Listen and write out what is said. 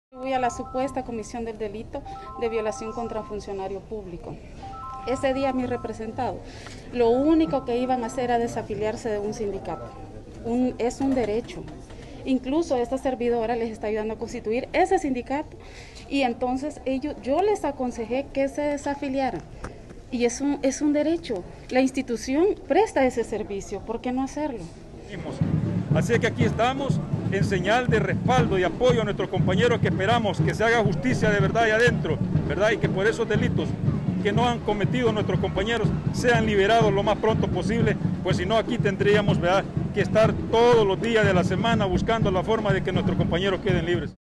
Fui a la supuesta comisión del delito de violación contra funcionario público. Ese día mi representado, lo único que iban a hacer era desafiliarse de un sindicato. Es un derecho. Incluso esta servidora les está ayudando a constituir ese sindicato y entonces yo les aconsejé que se desafiliaran. Y es un derecho. La institución presta ese servicio, ¿por qué no hacerlo? Así que aquí estamos en señal de respaldo y apoyo a nuestros compañeros, que esperamos que se haga justicia de verdad ahí adentro, ¿verdad? Y que por esos delitos que no han cometido nuestros compañeros sean liberados lo más pronto posible, pues si no aquí tendríamos, ¿verdad?, que estar todos los días de la semana buscando la forma de que nuestros compañeros queden libres.